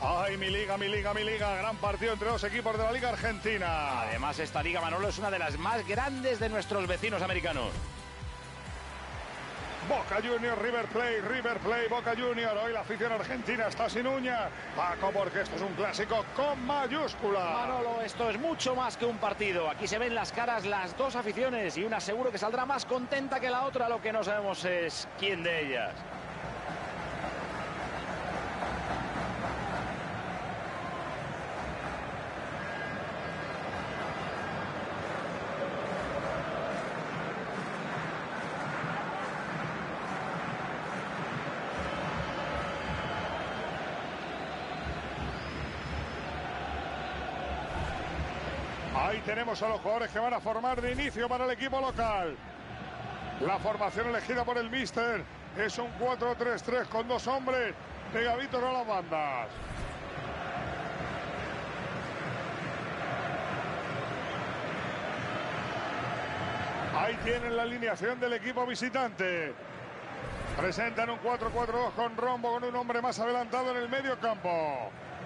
¡Ay, mi liga, mi liga, mi liga! Gran partido entre dos equipos de la Liga Argentina. Además, esta liga, Manolo, es una de las más grandes de nuestros vecinos americanos. Boca Juniors, River Plate, Boca Juniors. Hoy la afición argentina está sin uña. Paco, porque esto es un clásico con mayúscula. Manolo, esto es mucho más que un partido. Aquí se ven las caras las dos aficiones y una seguro que saldrá más contenta que la otra. Lo que no sabemos es quién de ellas. Ahí tenemos a los jugadores que van a formar de inicio para el equipo local. La formación elegida por el míster es un 4-3-3 con dos hombres pegaditos a las bandas. Ahí tienen la alineación del equipo visitante. Presentan un 4-4-2 con rombo, con un hombre más adelantado en el medio campo.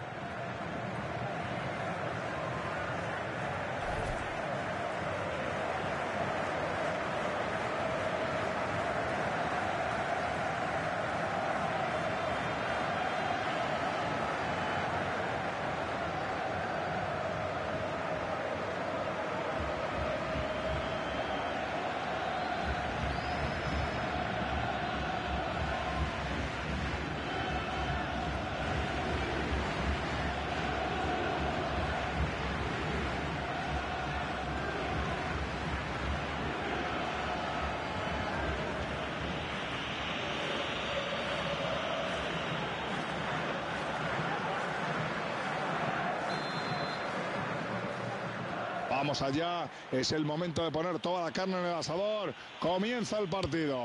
Vamos allá, es el momento de poner toda la carne en el asador. Comienza el partido.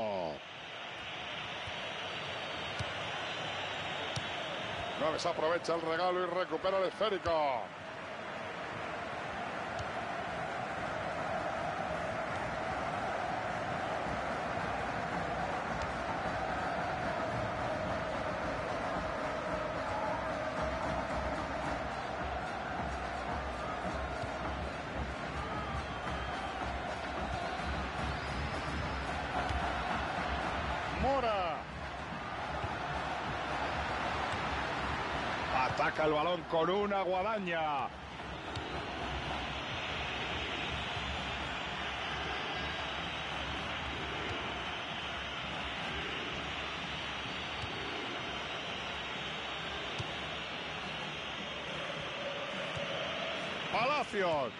Nueves aprovecha el regalo y recupera el esférico. Mora. Ataca el balón con una guadaña. Palacios.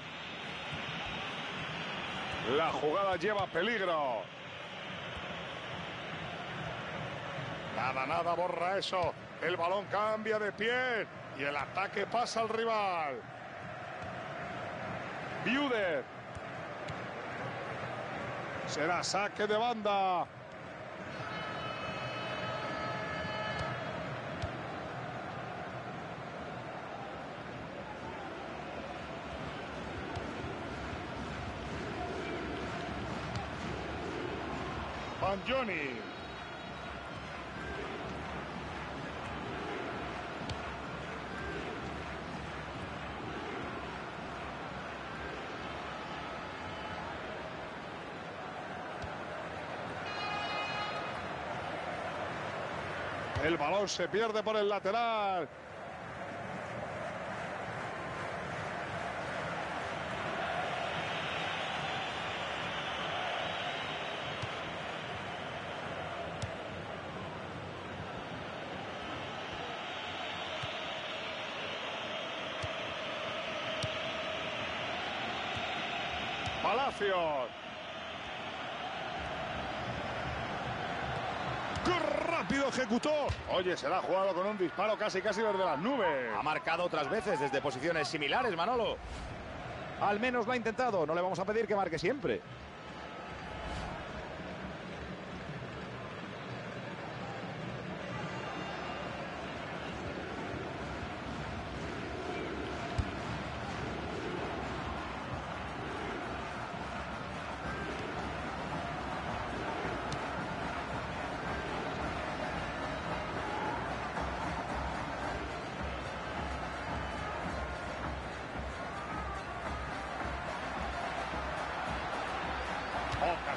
La jugada lleva peligro. Nada, borra eso. El balón cambia de pie y el ataque pasa al rival. Viuder. Será saque de banda. Banjoni. El balón se pierde por el lateral. Palacios. Rápido ejecutó. Oye, se la ha jugado con un disparo casi desde las nubes. Ha marcado otras veces desde posiciones similares, Manolo. Al menos lo ha intentado. No le vamos a pedir que marque siempre.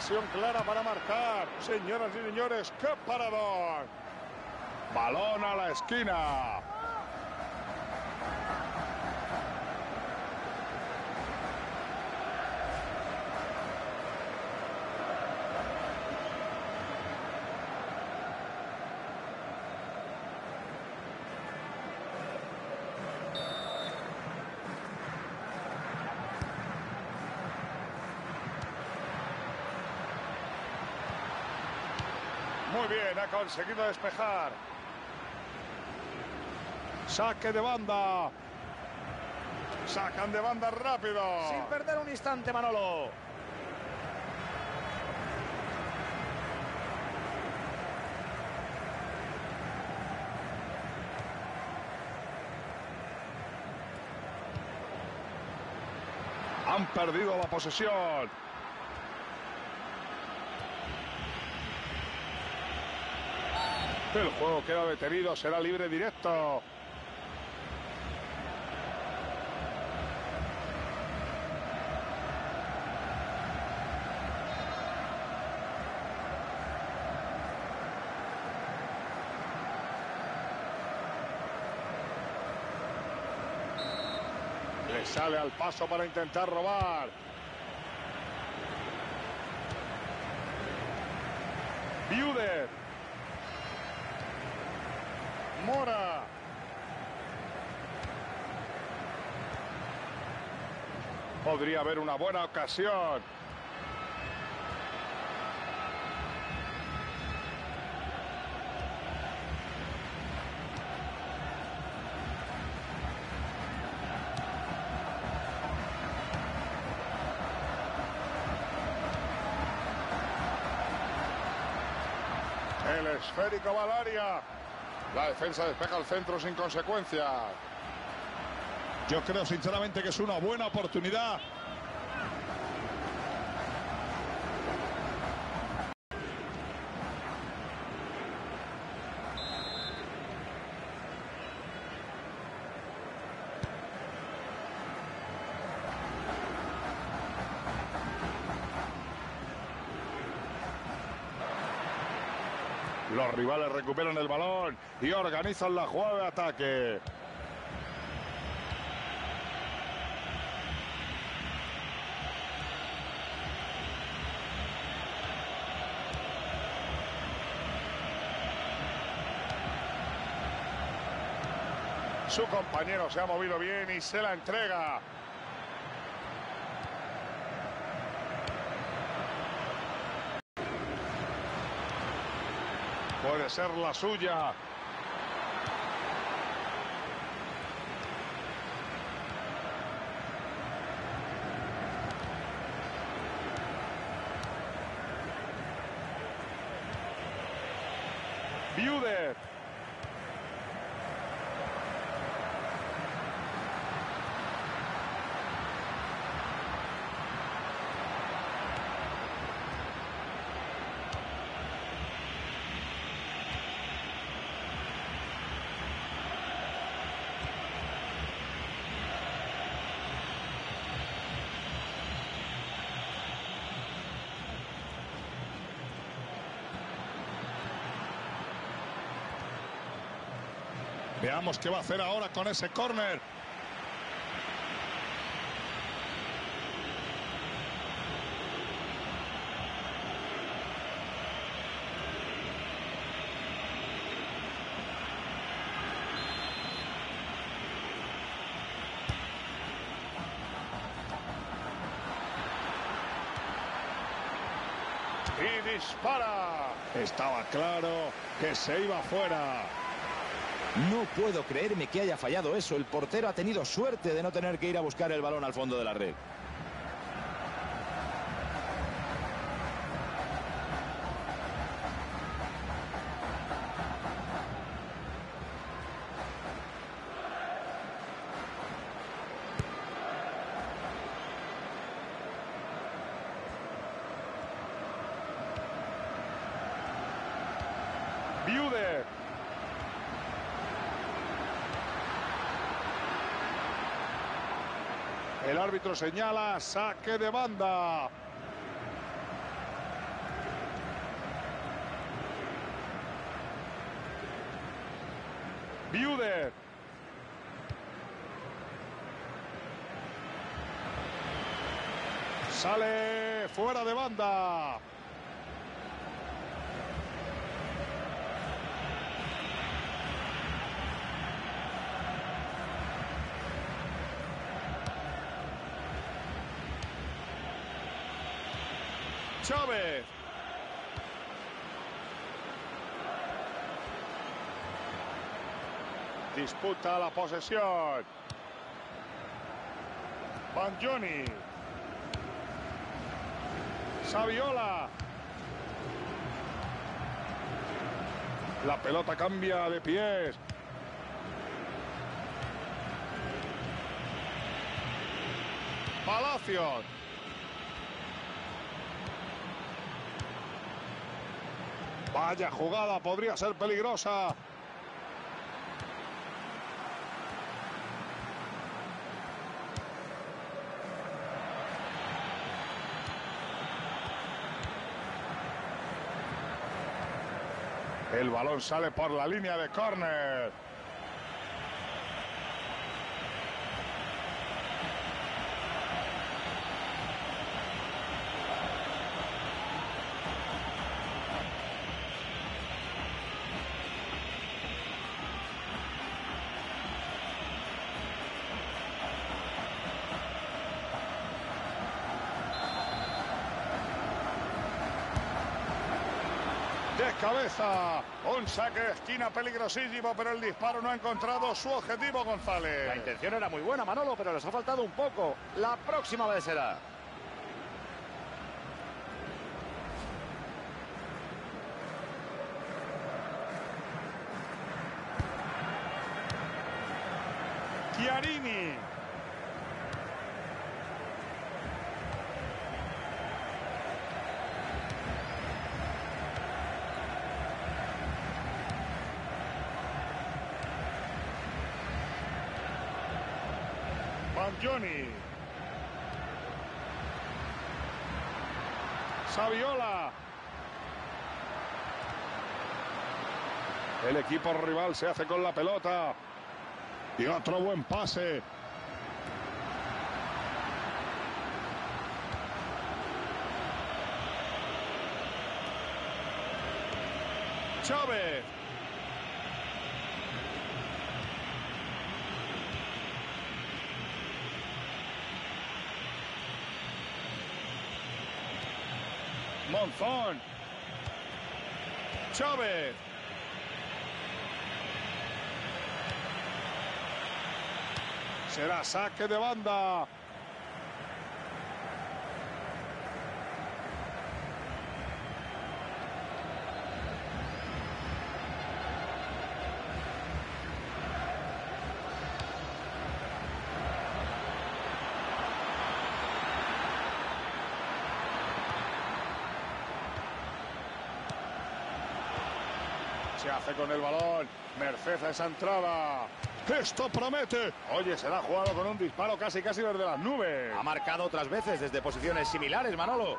ocasión clara para marcar. Señoras y señores, ¡qué paradón! Balón a la esquina. Muy bien, ha conseguido despejar. Saque de banda. Sacan de banda rápido. Sin perder un instante, Manolo. Han perdido la posesión. El juego queda detenido, será libre directo. Le sale al paso para intentar robar. Viuder. Mora. Podría haber una buena ocasión. El esférico va al área. La defensa despeja el centro sin consecuencias. Yo creo sinceramente que es una buena oportunidad. Los rivales recuperan el balón y organizan la jugada de ataque. Su compañero se ha movido bien y se la entrega. Puede ser la suya. Viuder. Veamos qué va a hacer ahora con ese córner. Y dispara. Estaba claro que se iba fuera. No puedo creerme que haya fallado eso. El portero ha tenido suerte de no tener que ir a buscar el balón al fondo de la red. Viuder. El árbitro señala saque de banda. Viuder. Sale fuera de banda. Chávez. Disputa la posesión. Banjoni. Saviola. La pelota cambia de pies. Palacios. Vaya jugada, podría ser peligrosa. El balón sale por la línea de córner. De cabeza, un saque de esquina peligrosísimo, pero el disparo no ha encontrado su objetivo, González. La intención era muy buena, Manolo, pero les ha faltado un poco. La próxima vez será. Chiarini. Banjoni. Saviola. El equipo rival se hace con la pelota. Y otro buen pase. Chávez. Monzón. Chávez. Será saque de banda. Se hace con el balón. Merced a esa entrada. Esto promete. Oye, se la ha jugado con un disparo casi desde las nubes. Ha marcado otras veces desde posiciones similares, Manolo.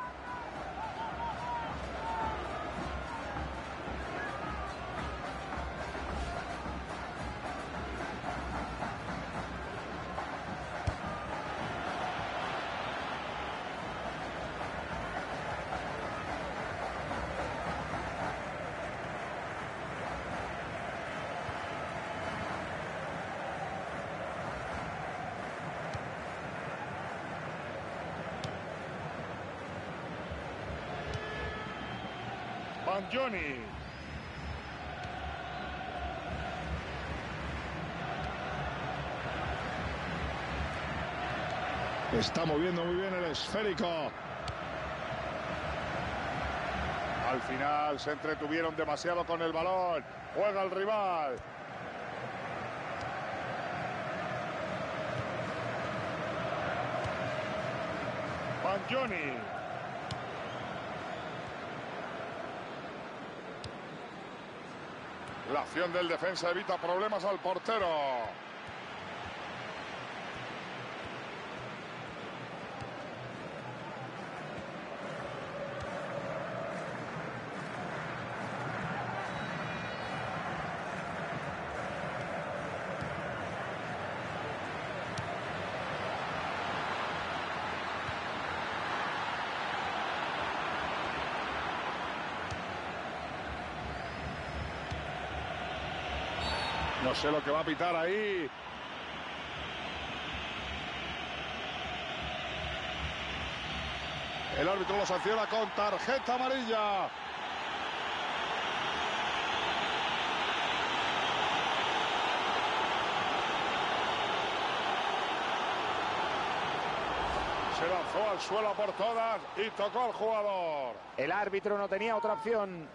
Banjoni. Está moviendo muy bien el esférico. Al final se entretuvieron demasiado con el balón. Juega el rival. Banjoni. La acción del defensa evita problemas al portero. No sé lo que va a pitar ahí. El árbitro lo sanciona con tarjeta amarilla. Se lanzó al suelo por todas y tocó al jugador. El árbitro no tenía otra opción.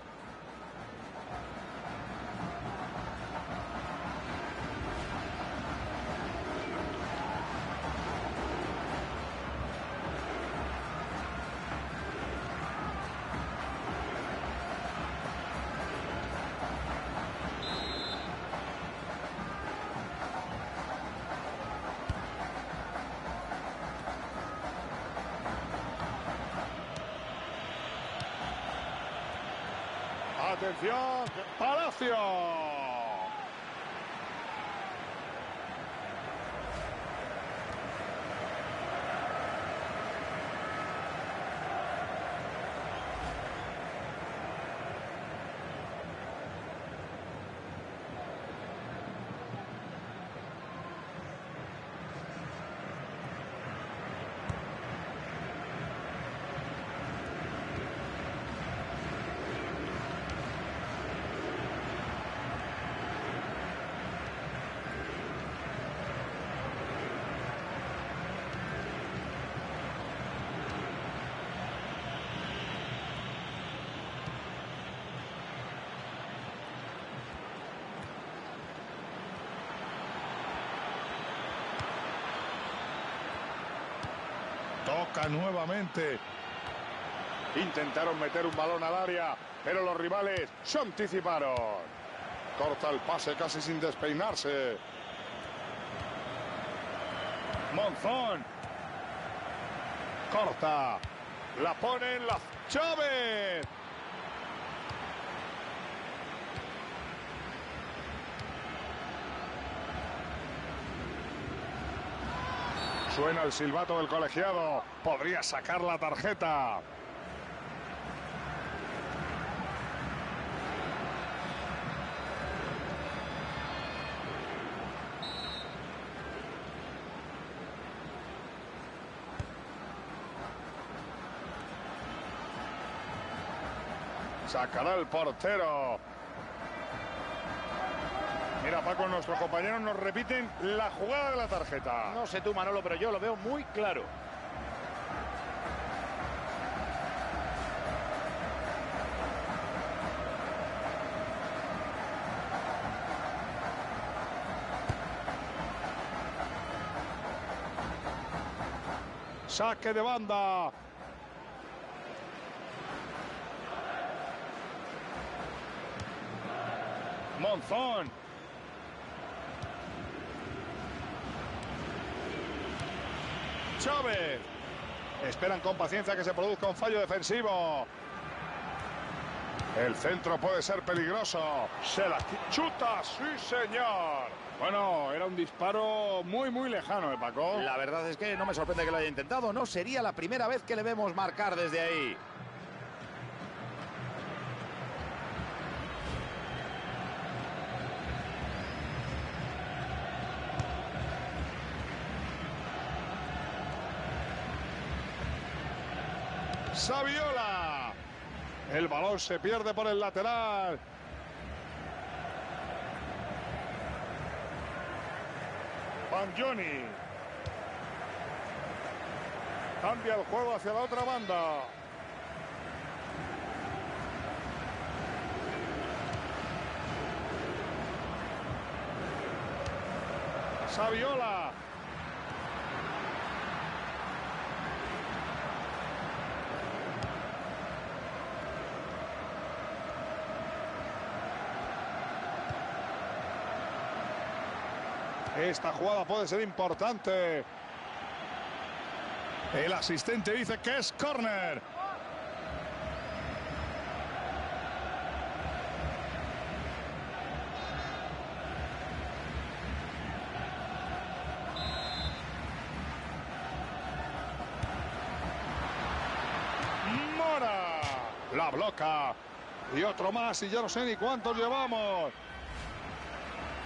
Atención, Palacio. Toca nuevamente. Intentaron meter un balón al área, pero los rivales se anticiparon. Corta el pase casi sin despeinarse. Monzón. Corta. La pone en la... ¡Chávez! Suena el silbato del colegiado. Podría sacar la tarjeta. Sacará el portero. Mira, Paco, nuestros compañeros nos repiten la jugada de la tarjeta. No sé tú, Manolo, pero yo lo veo muy claro. Saque de banda. Monzón. Chávez. Esperan con paciencia que se produzca un fallo defensivo. El centro puede ser peligroso. Se la chuta, sí señor. Bueno, era un disparo muy lejano, Paco. La verdad es que no me sorprende que lo haya intentado. No sería la primera vez que le vemos marcar desde ahí. Saviola. El balón se pierde por el lateral. Banjoni. Cambia el juego hacia la otra banda. Saviola. Esta jugada puede ser importante. El asistente dice que es córner. Mora. La bloca. Y otro más y ya no sé ni cuántos llevamos.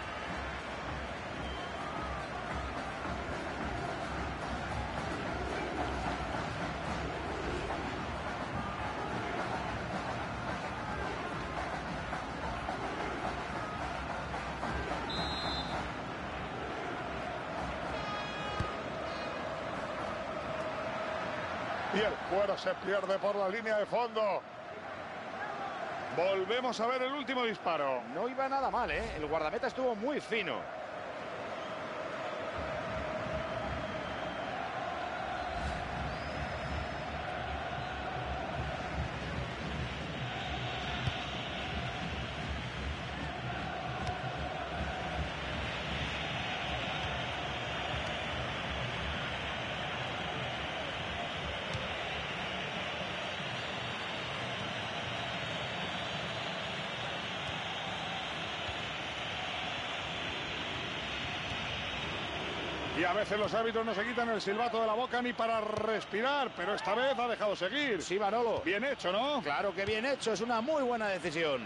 Y el cuero se pierde por la línea de fondo. Volvemos a ver el último disparo. No iba nada mal, ¿eh? El guardameta estuvo muy fino. Y a veces los árbitros no se quitan el silbato de la boca ni para respirar, pero esta vez ha dejado seguir. Sí, Manolo. Bien hecho, ¿no? Claro que bien hecho, es una muy buena decisión.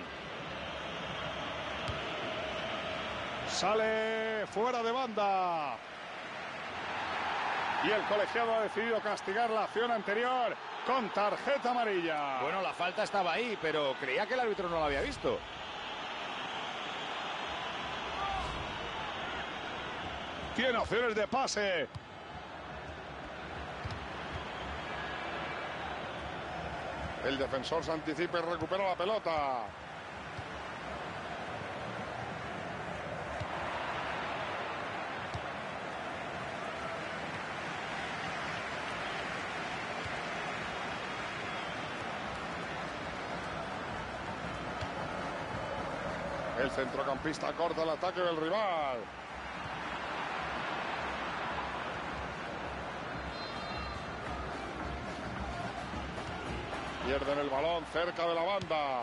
Sale fuera de banda. Y el colegiado ha decidido castigar la acción anterior con tarjeta amarilla. Bueno, la falta estaba ahí, pero creía que el árbitro no la había visto. Tiene opciones de pase. El defensor se anticipa y recupera la pelota. El centrocampista corta el ataque del rival. Pierden el balón cerca de la banda.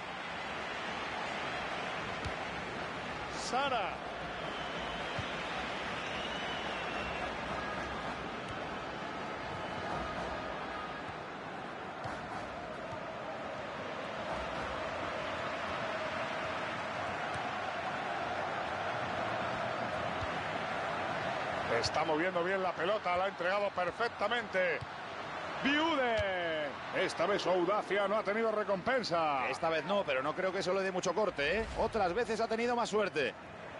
Sara. Está moviendo bien la pelota, la ha entregado perfectamente. Viude. Esta vez su audacia no ha tenido recompensa. Esta vez no, pero no creo que eso le dé mucho corte, ¿eh? Otras veces ha tenido más suerte.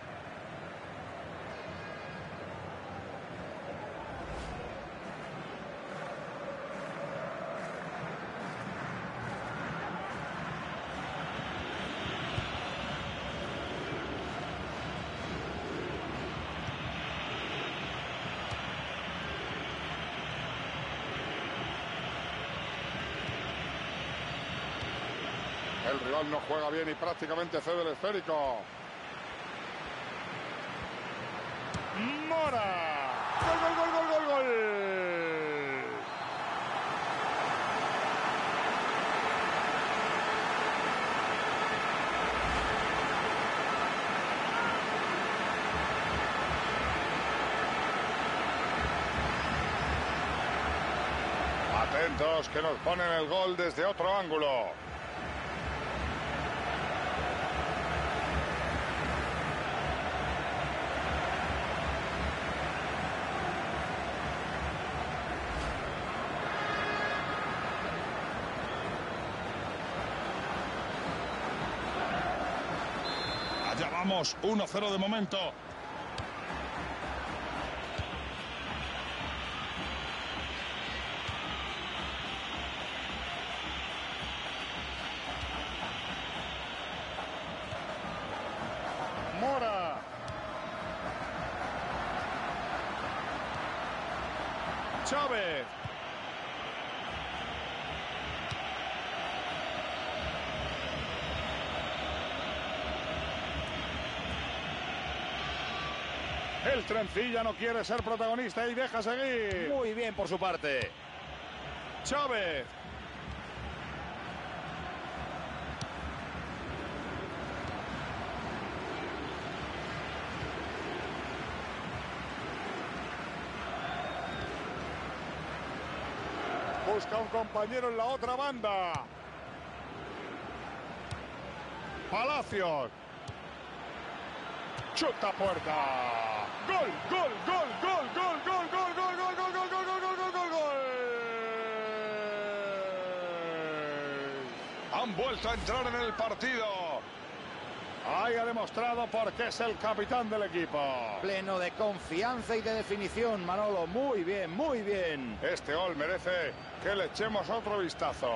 El rival no juega bien y prácticamente cede el esférico. Mora. ¡Gol, gol, gol, gol, gol, gol! Atentos que nos ponen el gol desde otro ángulo. Ya vamos, 1-0 de momento. Mora. Chávez. El Trencilla no quiere ser protagonista y deja seguir. Muy bien por su parte. Chávez. Busca un compañero en la otra banda. Palacios. Chuta puerta. Gol, gol, gol, gol, gol, gol, gol, gol, gol, gol, gol, gol, gol, gol, gol, gol. Han vuelto a entrar en el partido. Ahí ha demostrado por qué es el capitán del equipo. Pleno de confianza y de definición, Manolo. Muy bien, muy bien. Este gol merece que le echemos otro vistazo.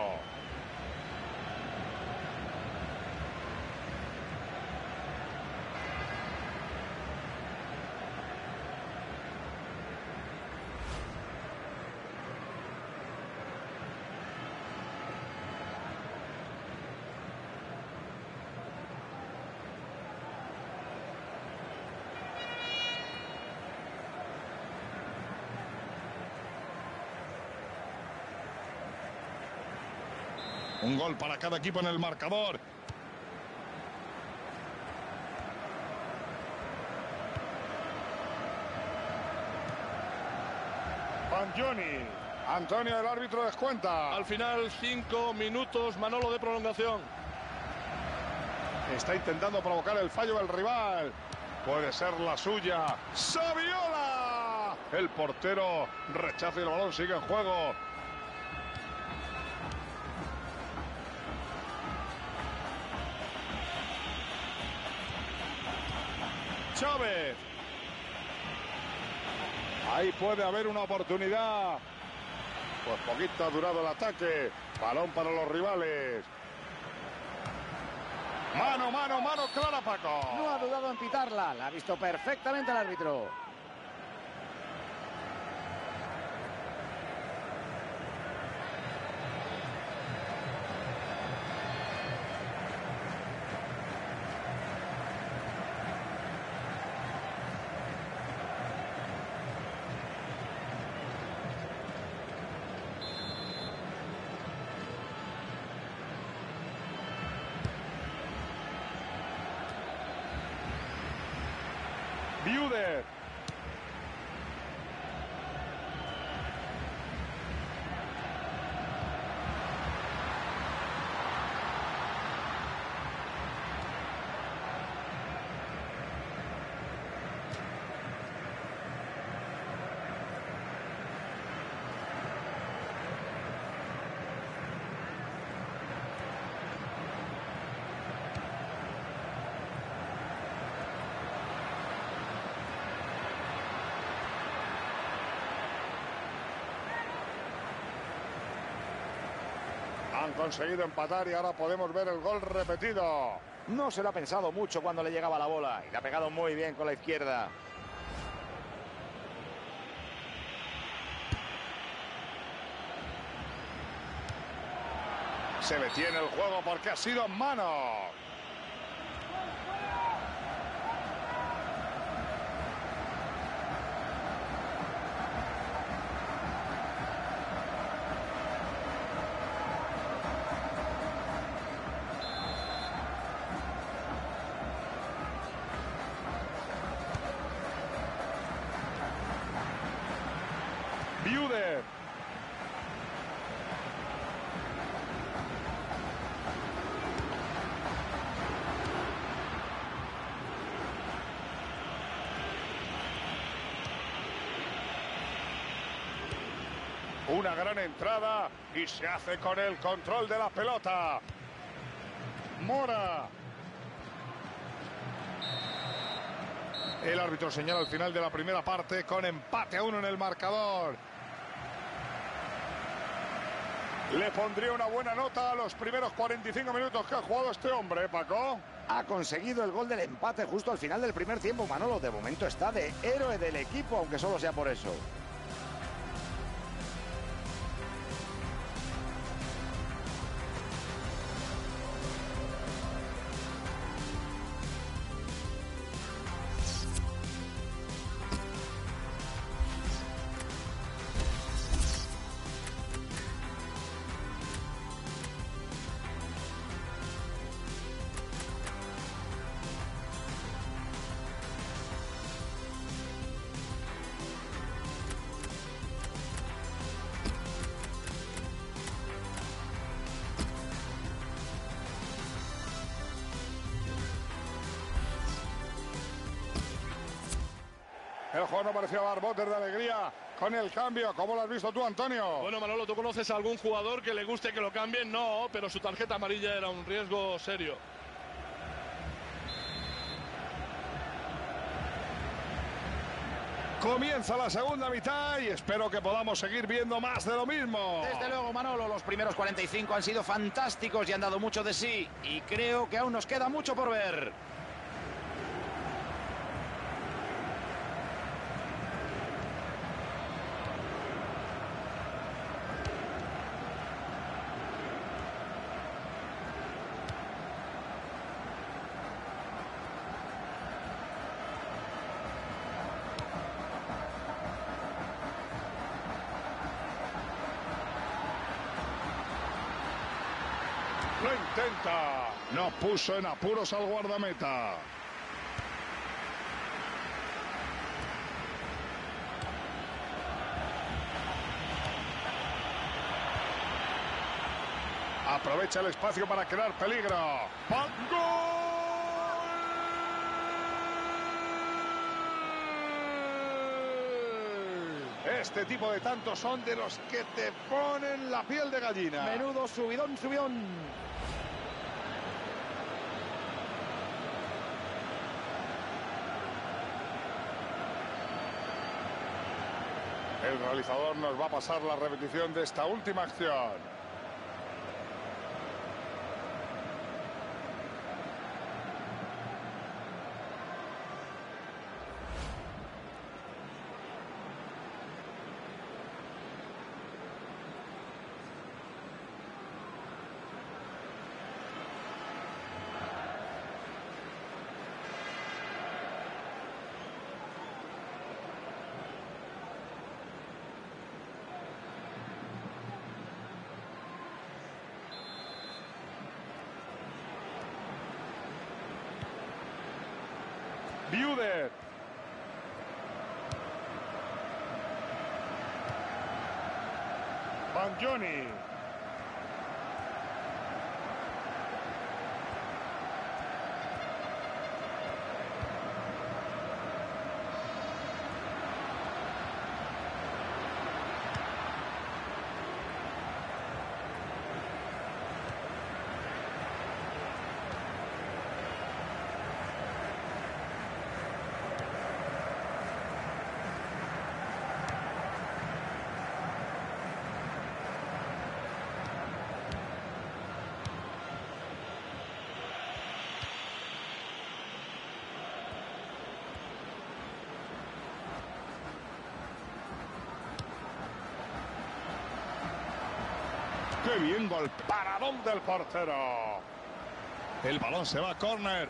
Un gol para cada equipo en el marcador. Banjoni. Antonio, el árbitro descuenta. Al final, 5 minutos, Manolo, de prolongación. Está intentando provocar el fallo del rival. Puede ser la suya. ¡Saviola! El portero rechaza y el balón sigue en juego. Chávez. Ahí puede haber una oportunidad. Pues poquito ha durado el ataque. Balón para los rivales. Mano, mano, mano clara, Paco. No ha dudado en pitarla. La ha visto perfectamente el árbitro. Viuder. Han conseguido empatar y ahora podemos ver el gol repetido. No se lo ha pensado mucho cuando le llegaba la bola y le ha pegado muy bien con la izquierda. Se detiene el juego porque ha sido en mano. Viuder. Una gran entrada y se hace con el control de la pelota. Mora. El árbitro señala al final de la primera parte con empate a 1 en el marcador. Le pondría una buena nota a los primeros 45 minutos que ha jugado este hombre, Paco. Ha conseguido el gol del empate justo al final del primer tiempo, Manolo. De momento está de héroe del equipo, aunque solo sea por eso. El jugador no parecía dar botes de alegría con el cambio. ¿Cómo lo has visto tú, Antonio? Bueno, Manolo, ¿tú conoces a algún jugador que le guste que lo cambien? No, pero su tarjeta amarilla era un riesgo serio. Comienza la segunda mitad y espero que podamos seguir viendo más de lo mismo. Desde luego, Manolo, los primeros 45 han sido fantásticos y han dado mucho de sí. Y creo que aún nos queda mucho por ver. Lo intenta. No puso en apuros al guardameta. Aprovecha el espacio para crear peligro. ¡Gol! Este tipo de tantos son de los que te ponen la piel de gallina. Menudo subidón, subidón. El realizador nos va a pasar la repetición de esta última acción. Viuder. Banjoni. ¡Qué bien gol! Paradón del portero. El balón se va a córner.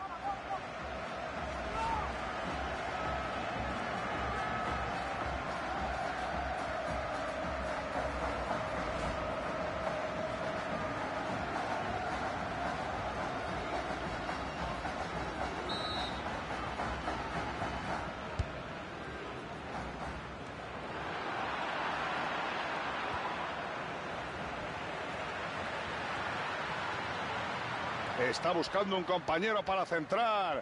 Está buscando un compañero para centrar.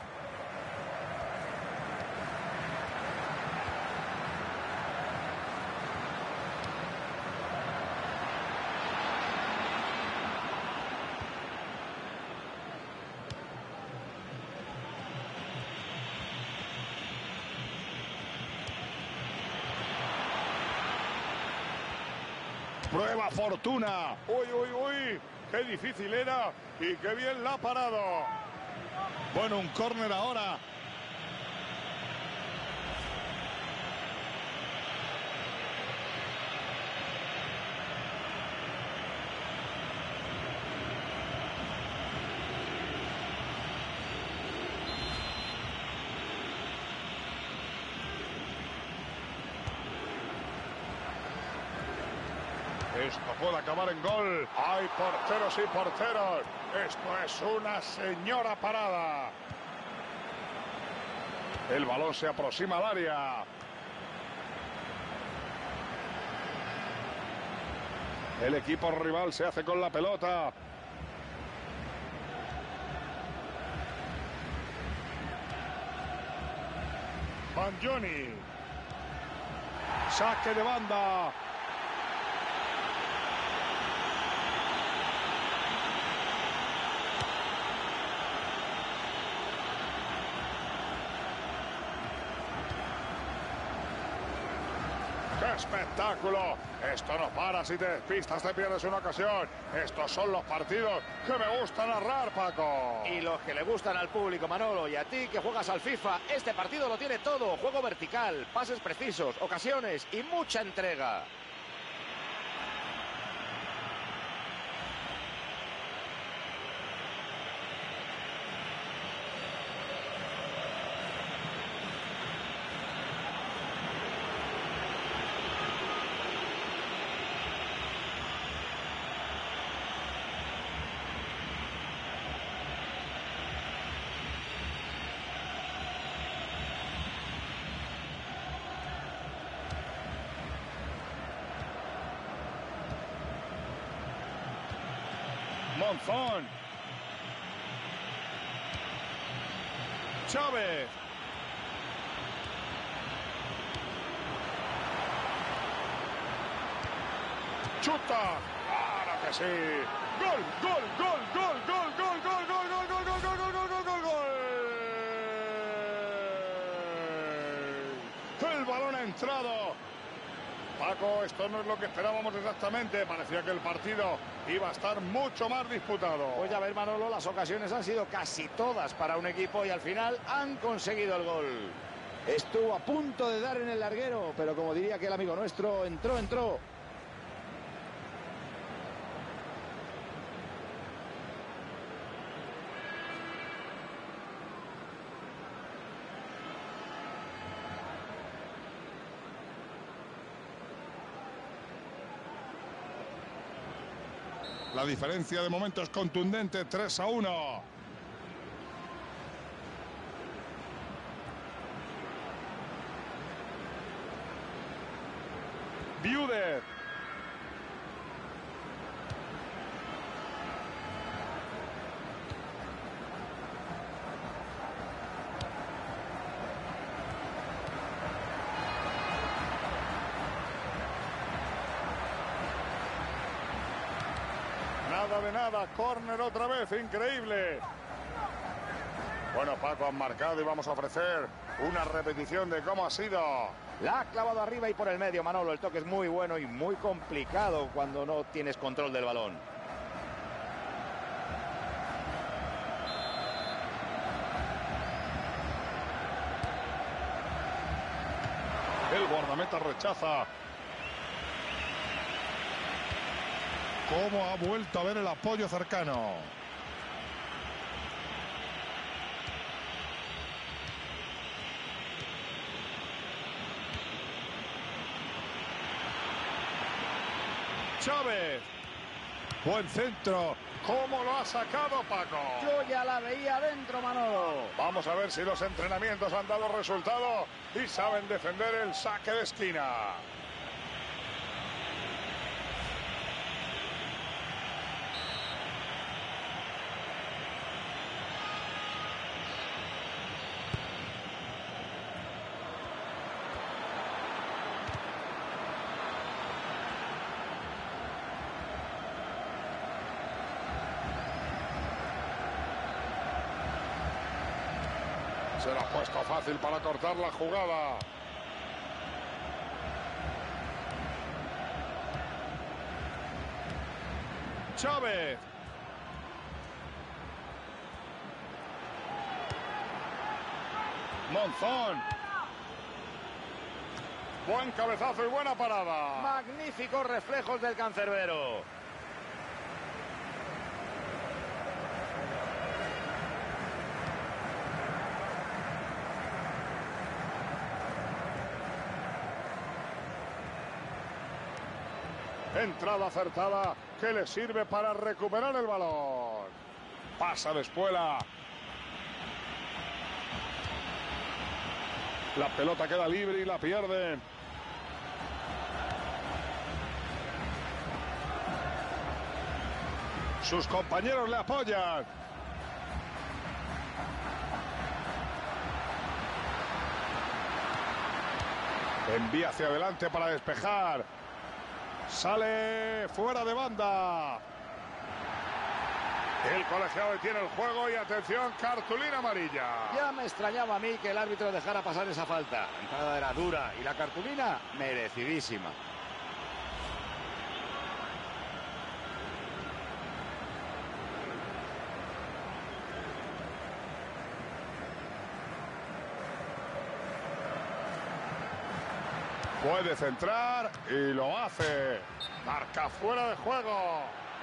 Prueba fortuna. Uy, uy, uy. Qué difícil era y qué bien la ha parado. Bueno, un córner ahora. Esto puede acabar en gol. Hay porteros y porteros. Esto es una señora parada. El balón se aproxima al área. El equipo rival se hace con la pelota. Banjoni. Saque de banda. espectáculo! Esto no para, si te despistas te pierdes una ocasión. Estos son los partidos que me gusta narrar, Paco. Y los que le gustan al público, Manolo, y a ti que juegas al FIFA, este partido lo tiene todo. Juego vertical, pases precisos, ocasiones y mucha entrega. Monzón. Chávez. Chuta. Ahora que sí. Gol, gol, gol, gol, gol, gol, gol, gol, gol, gol, gol, gol, gol, gol, gol, gol. El balón ha entrado. Paco, esto no es lo que esperábamos exactamente. Parecía que el partido iba a estar mucho más disputado. Pues ya ves, Manolo, las ocasiones han sido casi todas para un equipo y al final han conseguido el gol. Estuvo a punto de dar en el larguero, pero como diría aquel amigo nuestro, entró. La diferencia de momento es contundente, 3-1. Viuder. Nada de nada, córner otra vez, increíble. Bueno, Paco, han marcado y vamos a ofrecer una repetición de cómo ha sido. La ha clavado arriba y por el medio, Manolo. El toque es muy bueno y muy complicado cuando no tienes control del balón. El guardameta rechaza. Cómo ha vuelto a ver el apoyo cercano. Chávez. Buen centro. ¿Cómo lo ha sacado, Paco? Yo ya la veía adentro, Manolo. Vamos a ver si los entrenamientos han dado resultado y saben defender el saque de esquina. Se la ha puesto fácil para cortar la jugada. Chávez. Monzón. Buen cabezazo y buena parada. Magníficos reflejos del cancerbero. Entrada acertada que le sirve para recuperar el balón. Pasa de Espuela. La pelota queda libre y la pierde. Sus compañeros le apoyan. Envía hacia adelante para despejar. Sale fuera de banda. El colegiado detiene el juego y atención, cartulina amarilla. Ya me extrañaba a mí que el árbitro dejara pasar esa falta. La entrada era dura y la cartulina merecidísima. Puede centrar y lo hace. Marca fuera de juego.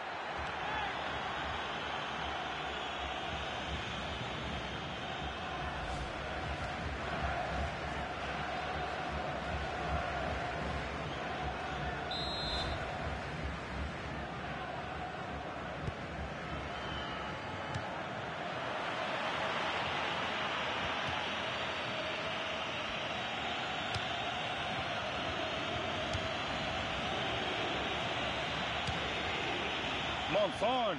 Monzón.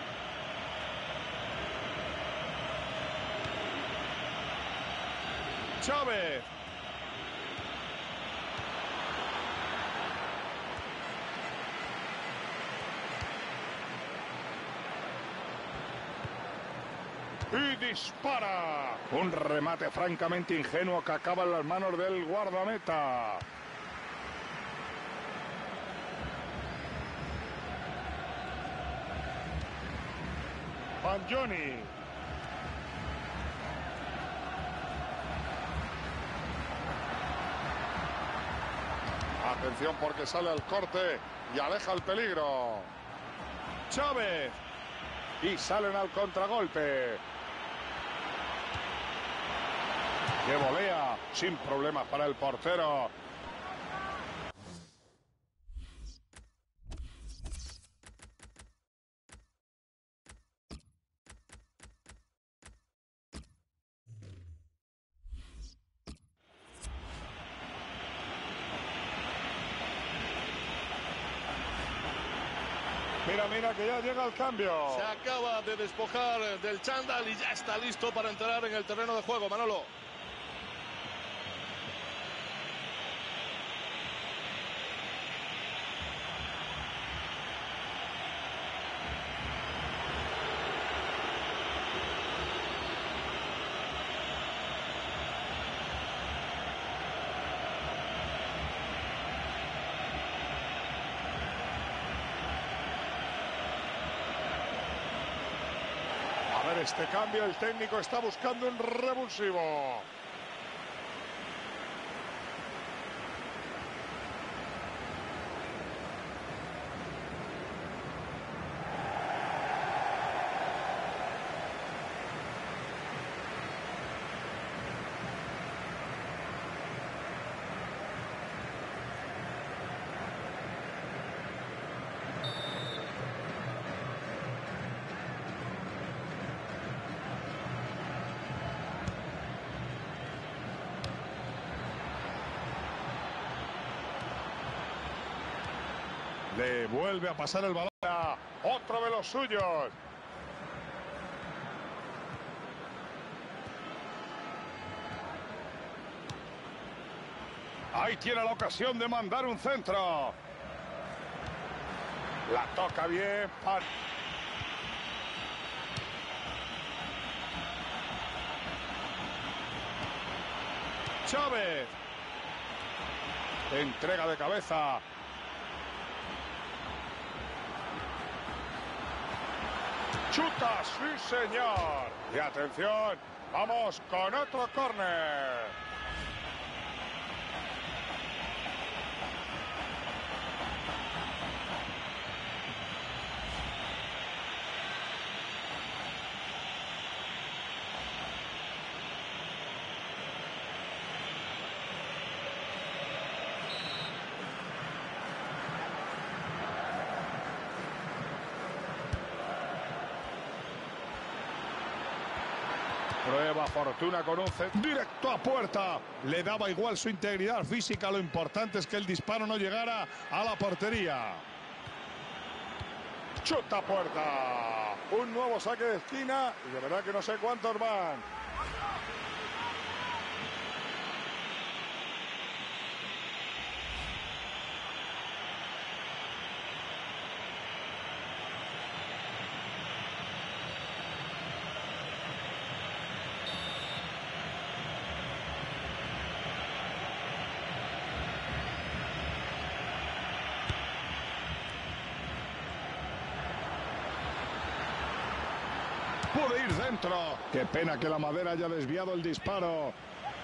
Chávez. Y dispara. Un remate francamente ingenuo que acaba en las manos del guardameta. Banjoni. Atención porque sale al corte y aleja el peligro. Chávez. Y salen al contragolpe. Que volea sin problemas para el portero. Mira, mira, que ya llega el cambio. Se acaba de despojar del chándal y ya está listo para entrar en el terreno de juego, Manolo. A ver este cambio, el técnico está buscando un revulsivo. Le vuelve a pasar el balón a otro de los suyos. Ahí tiene la ocasión de mandar un centro. La toca bien. Chávez. Entrega de cabeza. Chuta, sí señor. Y atención, vamos con otro córner. Prueba fortuna con un directo a puerta. Le daba igual su integridad física. Lo importante es que el disparo no llegara a la portería. Chuta a puerta. Un nuevo saque de esquina. Y de verdad que no sé cuántos van. Puede ir dentro. Qué pena que la madera haya desviado el disparo.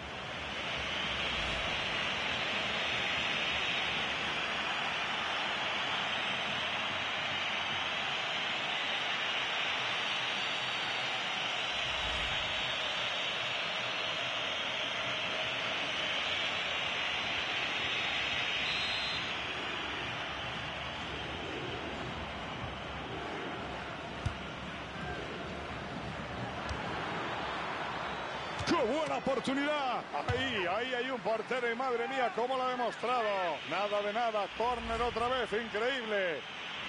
¡Qué buena oportunidad! Ahí hay un portero y madre mía, cómo lo ha demostrado. Nada de nada, córner otra vez, increíble.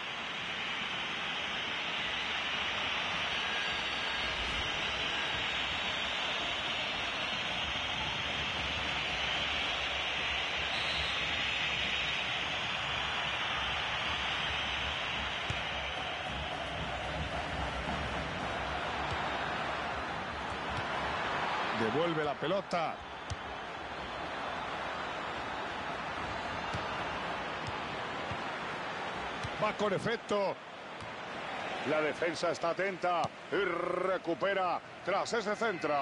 Devuelve la pelota. Va con efecto. La defensa está atenta y recupera tras ese centro.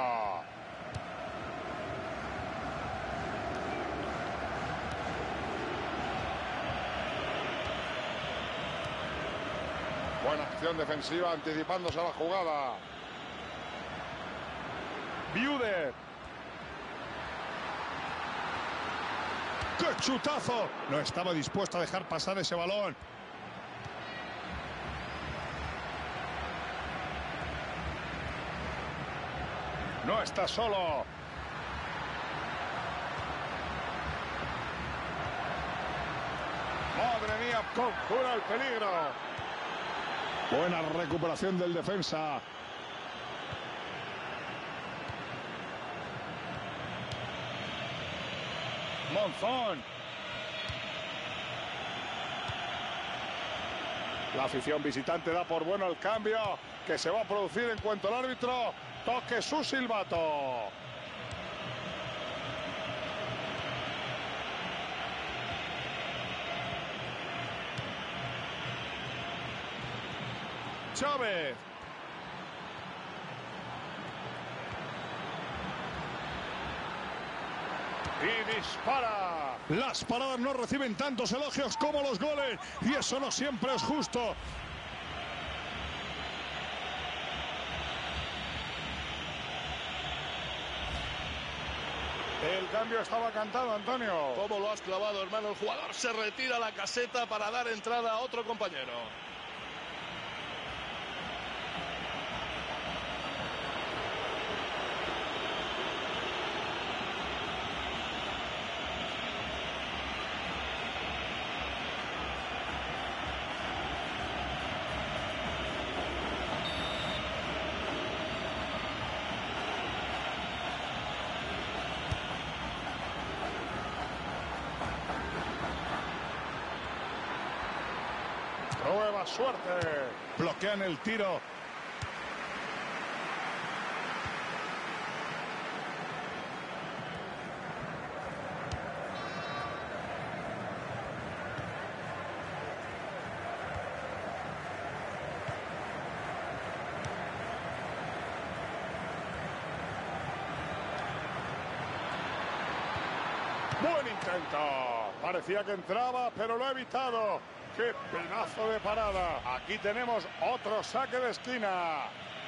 Buena acción defensiva anticipándose a la jugada. Viude. ¡Qué chutazo! No estaba dispuesto a dejar pasar ese balón. No está solo. Madre mía, conjura el peligro. Buena recuperación del defensa. Monzón. La afición visitante da por bueno el cambio que se va a producir en cuanto el árbitro toque su silbato. Chávez. Y dispara. Las paradas no reciben tantos elogios como los goles, y eso no siempre es justo. El cambio estaba cantado, Antonio. ¿Cómo lo has clavado, hermano? El jugador se retira a la caseta para dar entrada a otro compañero. Nueva suerte. Bloquean el tiro. Buen intento. Parecía que entraba, pero lo ha evitado. ¡Qué pedazo de parada! Aquí tenemos otro saque de esquina.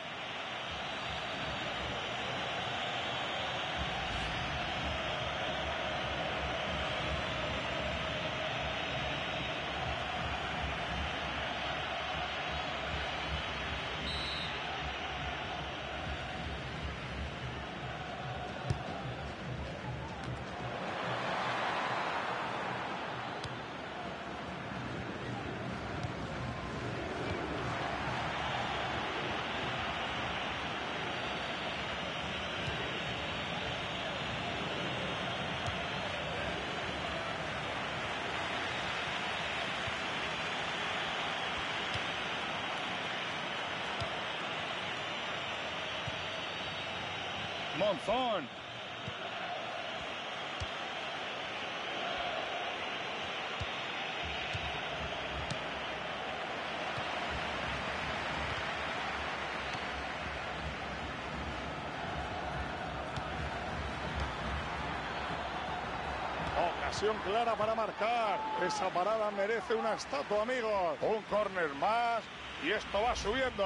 Monzón. ocasión clara para marcar. Esa parada merece una estatua, amigos. Un córner más y esto va subiendo.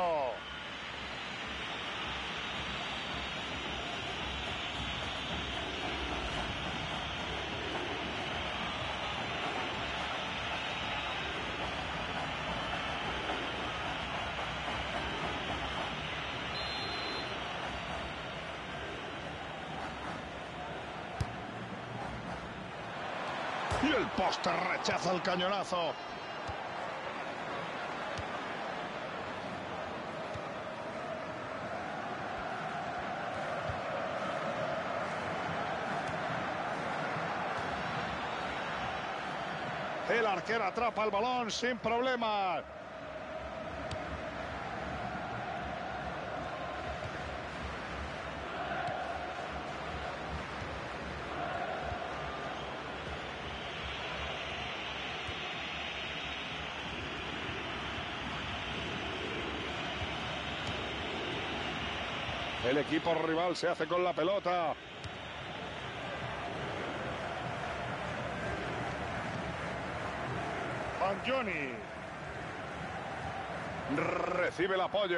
Y el poste rechaza el cañonazo. El arquero atrapa el balón sin problemas. El equipo rival se hace con la pelota. Banjoni. Recibe el apoyo.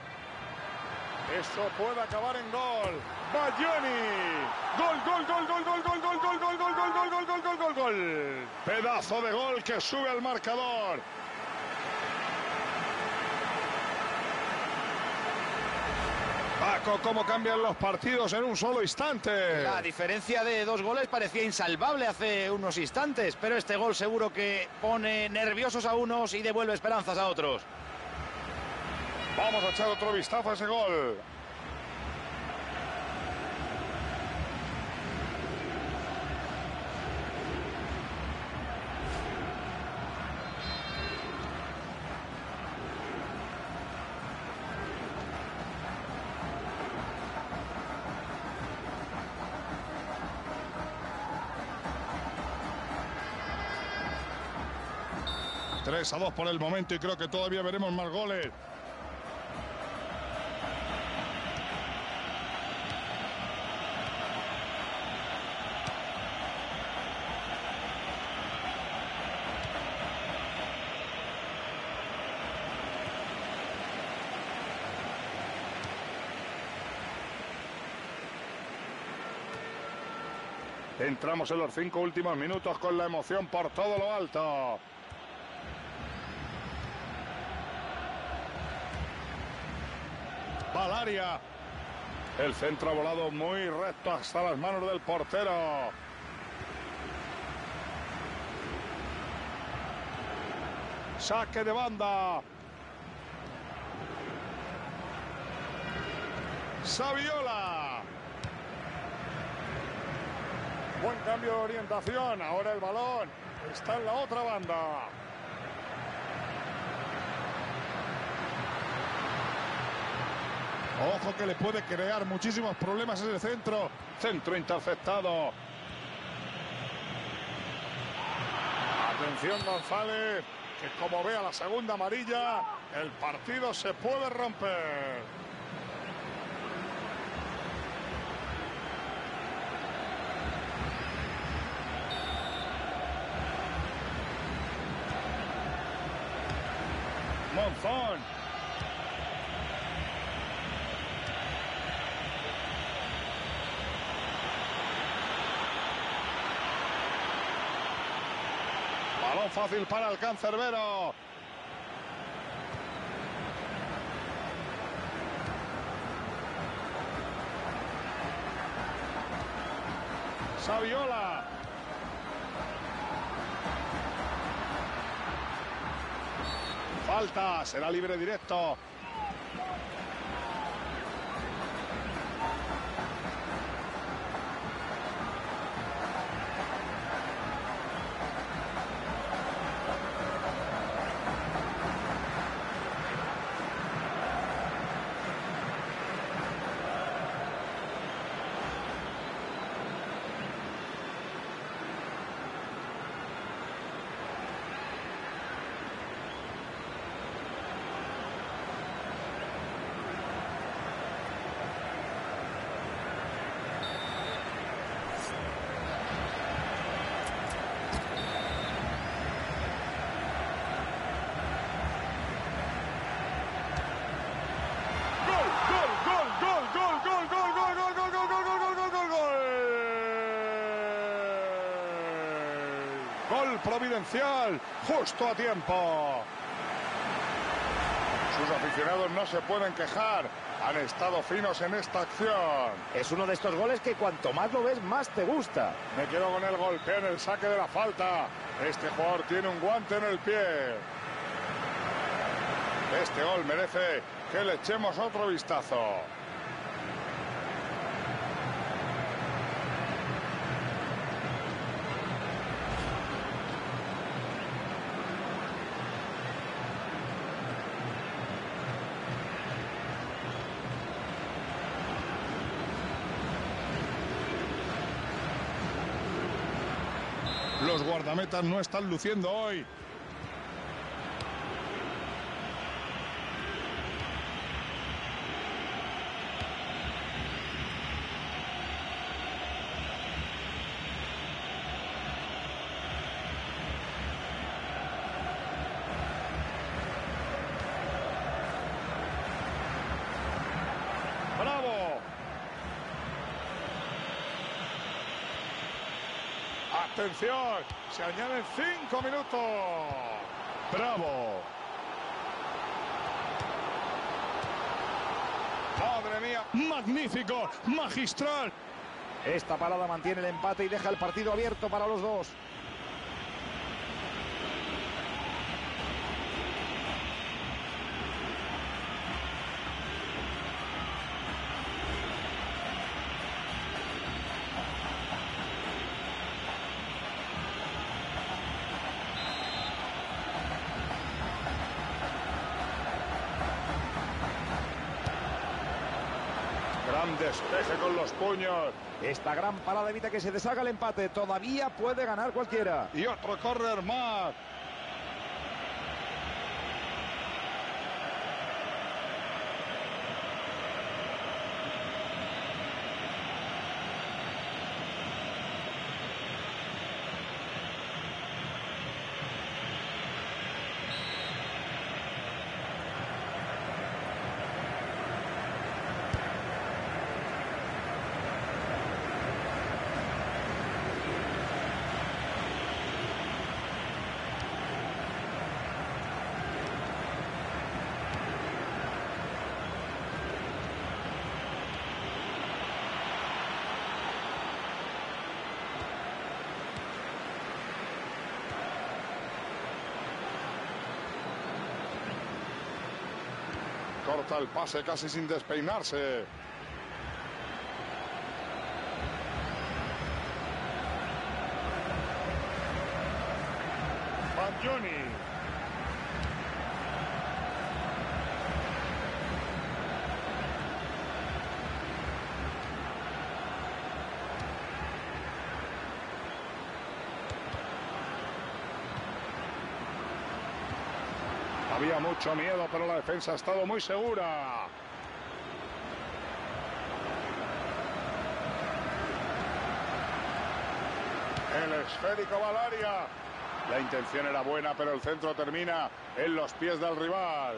Eso puede acabar en gol. Banjoni. Gol, gol, gol, gol, gol, gol, gol, gol, gol, gol, gol, gol, gol, gol, gol, gol, gol. Pedazo de gol que sube al marcador. Paco, cómo cambian los partidos en un solo instante. La diferencia de 2 goles parecía insalvable hace unos instantes, pero este gol seguro que pone nerviosos a unos y devuelve esperanzas a otros. Vamos a echar otro vistazo a ese gol. Tres a 2 por el momento y creo que todavía veremos más goles. Entramos en los 5 últimos minutos con la emoción por todo lo alto. Va al área. El centro ha volado muy recto hasta las manos del portero. Saque de banda. Saviola. Buen cambio de orientación. Ahora el balón está en la otra banda. Ojo que le puede crear muchísimos problemas ese centro. Centro interceptado. Atención González, que como vea la segunda amarilla, el partido se puede romper. Monzón. Balón fácil para el cancerbero. Saviola. Falta, será libre directo. Gol providencial, justo a tiempo. Sus aficionados no se pueden quejar. Han estado finos en esta acción. Es uno de estos goles que cuanto más lo ves, más te gusta. Me quedo con el golpeo en el saque de la falta. Este jugador tiene un guante en el pie. Este gol merece que le echemos otro vistazo. Los guardametas no están luciendo hoy. ¡Bravo! ¡Atención! Se añaden 5 minutos. ¡Bravo! ¡Madre mía! ¡Magnífico! ¡Magistral! Esta parada mantiene el empate y deja el partido abierto para los dos. Gran despeje con los puños. Esta gran parada evita que se deshaga el empate. Todavía puede ganar cualquiera. Y otro córner más. Corta el pase casi sin despeinarse. Banjoni. Había mucho miedo, pero la defensa ha estado muy segura. El esférico va al área. La intención era buena, pero el centro termina en los pies del rival.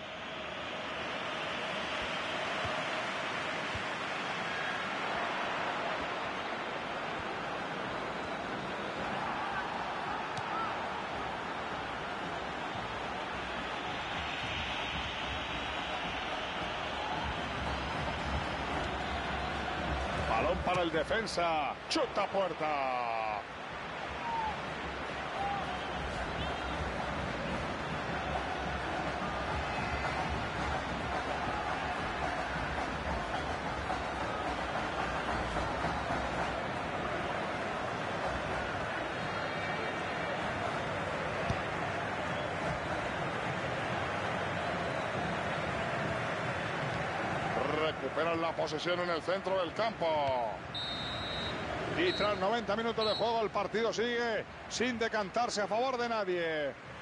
Balón para el defensa. Chuta puerta. Recuperan la posesión en el centro del campo. Y tras 90 minutos de juego el partido sigue sin decantarse a favor de nadie.